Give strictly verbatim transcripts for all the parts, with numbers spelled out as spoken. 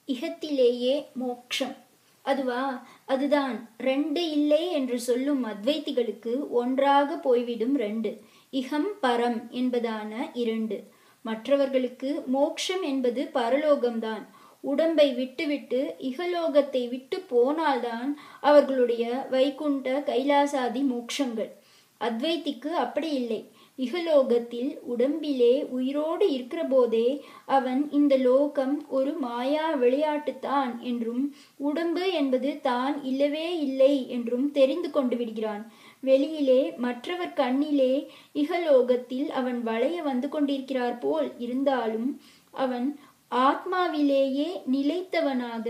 இகத்திலேயே மோட்சம். அதுவா? அதுதான். ரெண்டு இல்லை என்று சொல்லும் அத்வைத்திகளுக்கு ஒன்றாக போய்விடும் ரெண்டு. இகம் பரம் என்பதான இரண்டு. மற்றவர்களுக்கு மோட்சம் என்பது பரலோகம்தான். உடம்பை விட்டுவிட்டு இகலோகத்தை விட்டு போனால்தான் அவர்களுடைய வைகுண்ட கைலாசாதி மோட்சங்கள். அத்வைத்திக்கு அப்படி இல்லை. இகலோகத்தில் உடம்பிலே உயிரோடு இருக்கிற போதே அவன் இந்த லோகம் ஒரு மாயா விளையாட்டுத்தான் என்றும் உடம்பு என்பது தான் இல்லவே இல்லை என்றும் தெரிந்து கொண்டு விடுகிறான். வெளியிலே மற்றவர் கண்ணிலே இகலோகத்தில் அவன் வளைய வந்து கொண்டிருக்கிறார் போல் இருந்தாலும் அவன் ஆத்மாவிலேயே நிலைத்தவனாக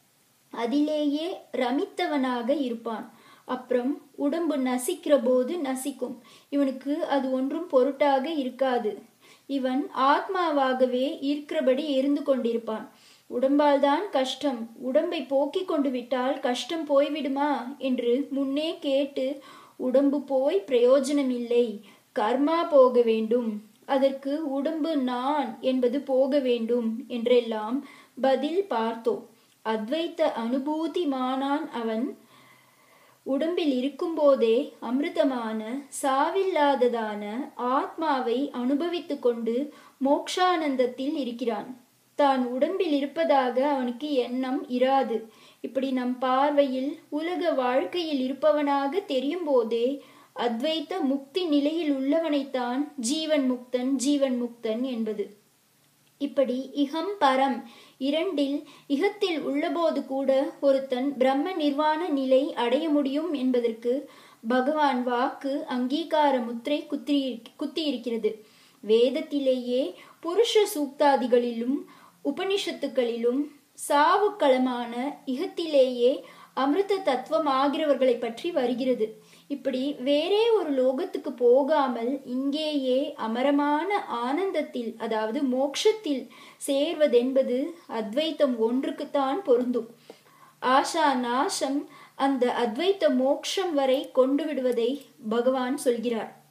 அதிலேயே ரமித்தவனாக இருப்பான். அப்புறம் உடம்பு நசிக்கிற போது நசிக்கும். இவனுக்கு அது ஒன்றும் பொருட்டாக இருக்காது. இவன் ஆத்மாவாகவே இருக்கிறபடி இருந்து கொண்டிருப்பான். உடம்பால் தான் கஷ்டம், உடம்பை போக்கி கொண்டு விட்டால் கஷ்டம் போய்விடுமா என்று முன்னே கேட்டு, உடம்பு போய் பிரயோஜனம் இல்லை, கர்மா போக வேண்டும், அதற்கு உடம்பு நான் என்பது போக வேண்டும் என்றெல்லாம் பதில் பார்த்தோம். அத்வைத்த அனுபூதிமானான் அவன். உடம்பில் இருக்கும்போதே அமிர்தமான சாவில்லாததான ஆத்மாவை அனுபவித்து கொண்டு மோக்ஷானந்தத்தில் இருக்கிறான். தான் உடம்பில் இருப்பதாக அவனுக்கு எண்ணம் இராது. இப்படி நம் பார்வையில் உலக வாழ்க்கையில் இருப்பவனாக தெரியும் போதே அத்வைத்த முக்தி நிலையில் உள்ளவனைத்தான் ஜீவன் முக்தன் ஜீவன் முக்தன் என்பது. இப்படி இகம் பரம் இரண்டில் இகத்தில் உள்ளபோது கூட ஒருத்தன் பிரம்ம நிர்வாண நிலை அடைய முடியும் என்பதற்கு பகவான் வாக்கு அங்கீகார முத்திரை குத்தி குத்தியிருக்கிறது. வேதத்திலேயே புருஷ சூக்தாதிகளிலும் உபனிஷத்துக்களிலும் சாவுக்களமான இகத்திலேயே அமிர்த தத்துவம் ஆகிறவர்களை பற்றி வருகிறது. இப்படி வேறே ஒரு லோகத்துக்கு போகாமல் இங்கேயே அமரமான ஆனந்தத்தில், அதாவது மோட்சத்தில் சேர்வதென்பது அத்வைத்தம் ஒன்றுக்குத்தான் பொருந்தும். ஆஷா நாசம் அந்த அத்வைத்த மோட்சம் வரை கொண்டு விடுவதை பகவான் சொல்கிறார்.